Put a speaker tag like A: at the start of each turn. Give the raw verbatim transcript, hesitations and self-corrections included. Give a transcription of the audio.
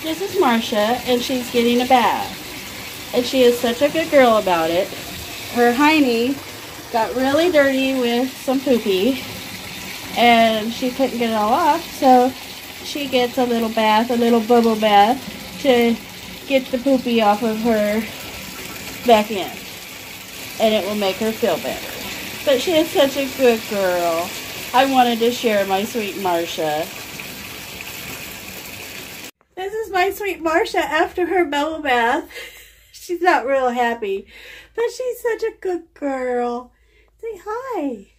A: This is Marcia, and she's getting a bath. And she is such a good girl about it. Her hiney got really dirty with some poopy, and she couldn't get it all off, so she gets a little bath, a little bubble bath, to get the poopy off of her back in. And it will make her feel better. But she is such a good girl. I wanted to share my sweet Marcia. This is my sweet Marcia after her bubble bath. She's not real happy, but she's such a good girl. Say hi.